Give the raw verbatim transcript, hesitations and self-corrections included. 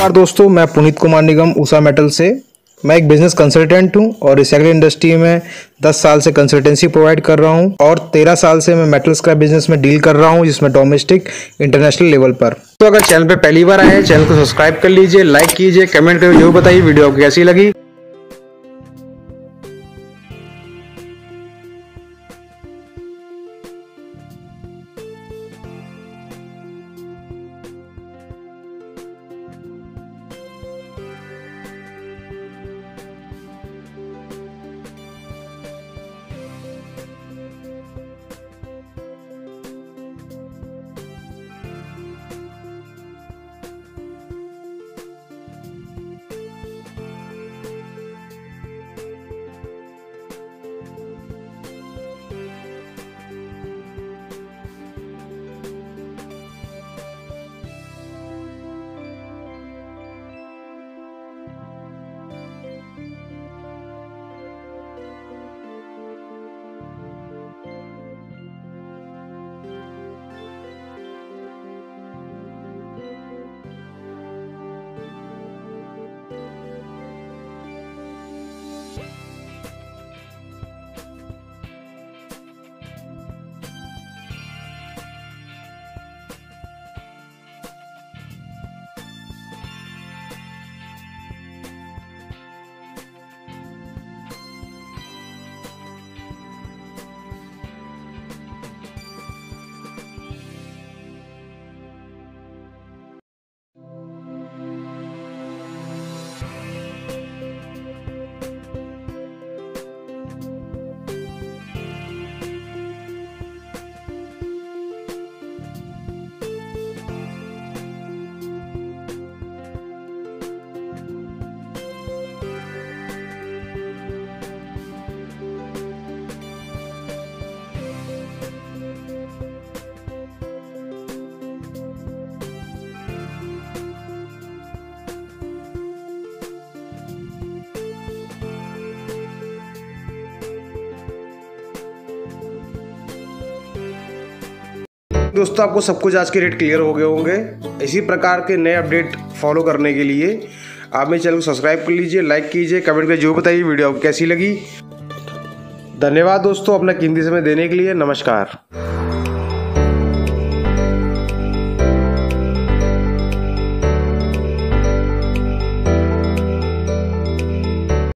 नमस्कार दोस्तों, मैं पुनीत कुमार निगम उषा मेटल से। मैं एक बिजनेस कंसल्टेंट हूं और रिसाइकलिंग इंडस्ट्री में दस साल से कंसल्टेंसी प्रोवाइड कर रहा हूं और तेरह साल से मैं मेटल स्क्रैप बिजनेस में डील कर रहा हूं, जिसमें डोमेस्टिक इंटरनेशनल लेवल पर। तो अगर चैनल पे पहली बार आए हैं, चैनल को सब्सक्राइब कर लीजिए, लाइक कीजिए, कमेंट करके जरूर बताइए वीडियो आपको कैसी लगी। दोस्तों, आपको सब कुछ आज के रेट क्लियर हो गए होंगे। इसी प्रकार के नए अपडेट फॉलो करने के लिए आप मेरे चैनल को सब्सक्राइब कर लीजिए, लाइक कीजिए, कमेंट करके जरूर बताइए वीडियो आपको कैसी लगी। धन्यवाद दोस्तों अपना कीमती समय देने के लिए। नमस्कार।